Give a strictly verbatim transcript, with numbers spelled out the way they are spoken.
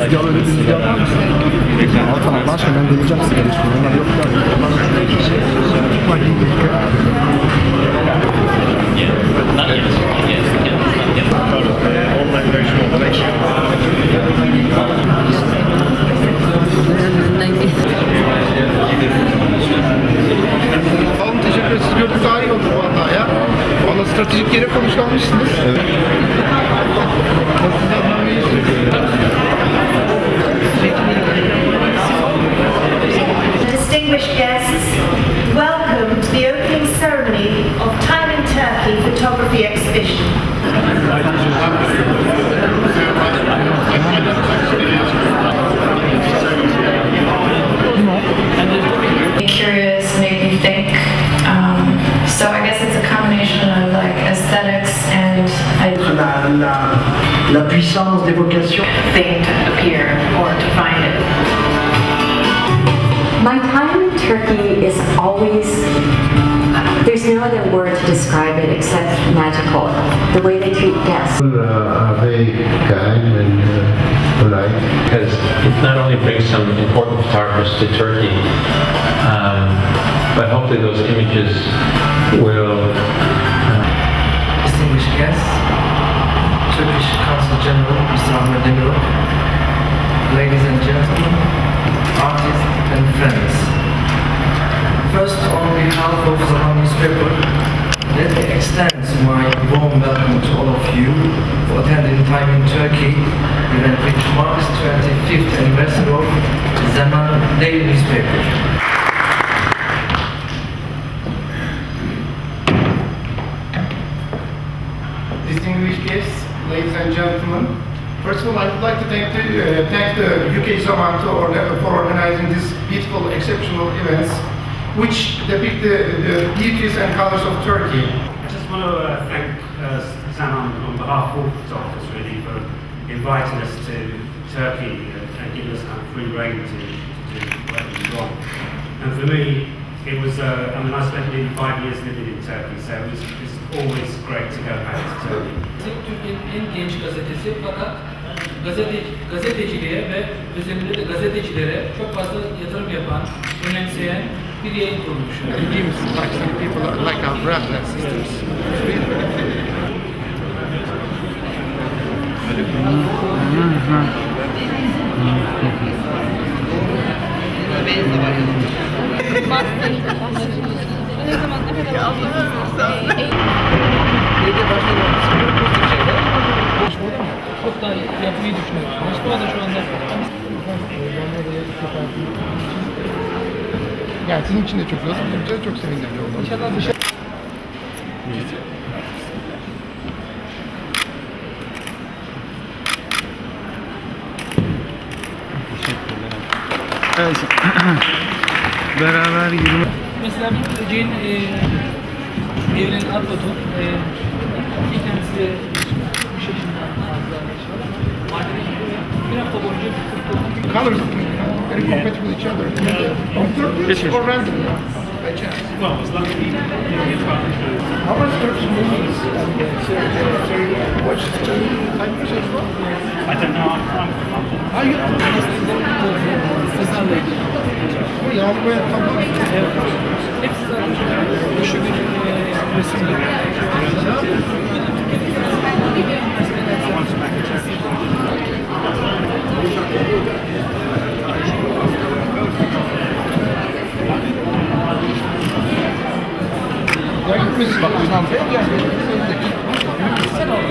rüzgarlı öyle bir rüzgar var mı? Altan Allah aşkına ben deneyeceğim sigara içmeyi. Onlar yok ya. Bak iyi bir online version olarak. Tamam, teşekkür ederiz. Siz gördük daha iyi oldu vallahi ya. Valla stratejik yere konuşlanmışsınız. Evet. Distinguished guests, welcome to the opening ceremony of Time in Turkey photography exhibition. Curious, made me think. Um, so I guess it's a combination of like aesthetics and la, la, la puissance d'évocation. thing to appear or to find it. My time in Turkey is always, there's no other word to describe it except magical. The way they treat guests. People uh, are very kind and uh, polite. Because it not only brings some important photographers to Turkey, um, but hopefully those images will... Uh... Distinguished guests, Turkish Consul General Mister Ahmet, ladies and gentlemen, artists and friends. First, on behalf of Zaman newspaper, let me extend my warm welcome to all of you for attending Time in Turkey, event which marks twenty-fifth anniversary of Zaman daily newspaper. Distinguished guests, ladies and gentlemen, first of all, I would like to thank the, uh, thank the U K Zaman to order, for organizing these beautiful, exceptional events, which depict the, the beauties and colors of Turkey. I just want to uh, thank uh, Zaman on behalf of all photographers really for inviting us to Turkey and, and giving us kind of free rein to, to do whatever we want. And for me, it was, uh, I mean, I spent nearly five years living in Turkey, so it was, it's always great to go back to Turkey. Türkiye'nin en genç gazetesi fakat gazete, gazeteciliğe ve özellikle de gazetecilere çok fazla yatırım yapan, önemseyen bir yayın kuruluşu. People are like our brothers and sisters. Ne zaman ne kadar anlamıyorsunuz? Çok daha yapmayı düşünüyoruz. Moskova'da şu anda. Yani sizin için de çok güzel, bizim için de çok sevindirici oldu. İnşallah dışarı... Evet. Beraber yürüme. Mesela bir Jane e, evrenin atlatı e, bir kendisi üç yaşından fazla yaşıyor. Bir hafta boyunca Colors very compatible with each other. On purpose or random? By chance. Well, it's like How much Turkish movies and uh, watch time as well? I don't know. I'm, I'm, Are you? Oh, ya buraya tamam. hepsi zaten şu gün resimde. Ya gitmesin bak İlhan Bey geldi. Sen oradaki